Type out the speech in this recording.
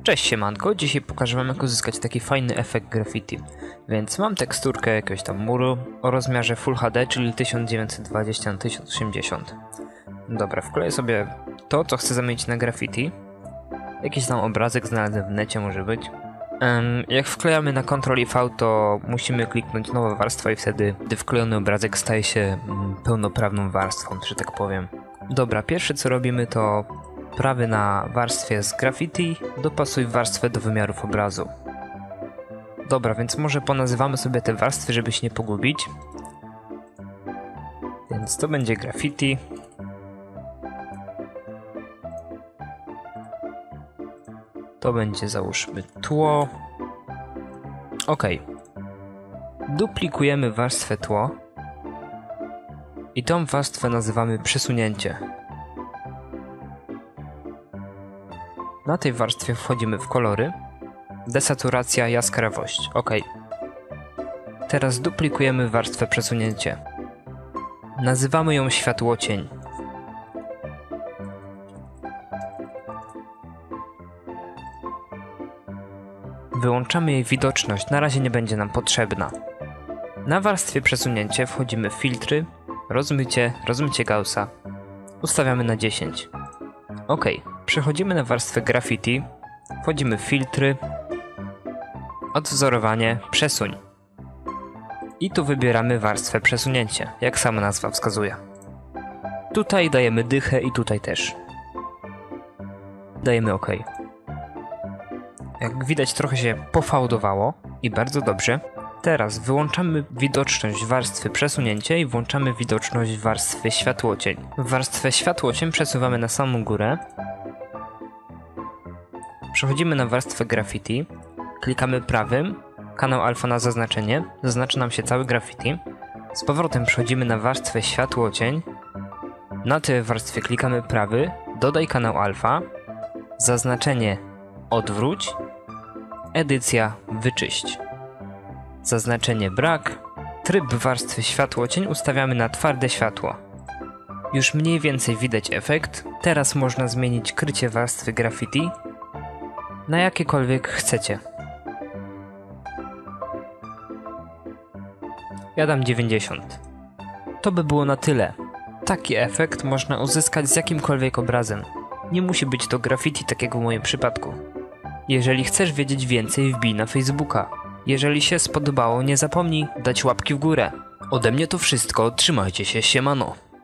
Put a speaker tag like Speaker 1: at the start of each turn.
Speaker 1: Cześć siemanko, dzisiaj pokażę wam jak uzyskać taki fajny efekt graffiti. Więc mam teksturkę jakiegoś tam muru o rozmiarze Full HD, czyli 1920 na 1080. Dobra, wkleję sobie to, co chcę zamienić na graffiti. Jakiś tam obrazek znalazłem w necie, może być. Jak wklejamy na Ctrl i V, to musimy kliknąć nowa warstwa i wtedy, gdy wklejony obrazek staje się pełnoprawną warstwą, że tak powiem. Dobra, pierwsze co robimy to prawy na warstwie z graffiti, dopasuj warstwę do wymiarów obrazu. Dobra, więc może ponazywamy sobie te warstwy, żeby się nie pogubić. Więc to będzie graffiti. To będzie, załóżmy, tło. Ok. Duplikujemy warstwę tło. I tą warstwę nazywamy przesunięcie. Na tej warstwie wchodzimy w kolory. Desaturacja, jaskrawość. Ok. Teraz duplikujemy warstwę przesunięcie. Nazywamy ją światłocień. Wyłączamy jej widoczność, na razie nie będzie nam potrzebna. Na warstwie przesunięcie wchodzimy w filtry, rozmycie Gaussa. Ustawiamy na 10. Ok. Przechodzimy na warstwę graffiti, wchodzimy w filtry, odwzorowanie, przesuń. I tu wybieramy warstwę przesunięcie, jak sama nazwa wskazuje. Tutaj dajemy dychę i tutaj też. Dajemy OK. Jak widać, trochę się pofałdowało i bardzo dobrze. Teraz wyłączamy widoczność warstwy przesunięcie i włączamy widoczność warstwy światłocień. Warstwę światłocień przesuwamy na samą górę. Przechodzimy na warstwę graffiti, klikamy prawym, kanał alfa na zaznaczenie, zaznacza nam się cały graffiti. Z powrotem przechodzimy na warstwę światłocień, na tej warstwie klikamy prawy, dodaj kanał alfa, zaznaczenie odwróć, edycja wyczyść. Zaznaczenie brak, tryb warstwy światłocień ustawiamy na twarde światło. Już mniej więcej widać efekt, teraz można zmienić krycie warstwy graffiti na jakiekolwiek chcecie. Ja dam 90. To by było na tyle. Taki efekt można uzyskać z jakimkolwiek obrazem. Nie musi być to graffiti, tak jak w moim przypadku. Jeżeli chcesz wiedzieć więcej, wbij na Facebooka. Jeżeli się spodobało, nie zapomnij dać łapki w górę. Ode mnie to wszystko, trzymajcie się, siemano.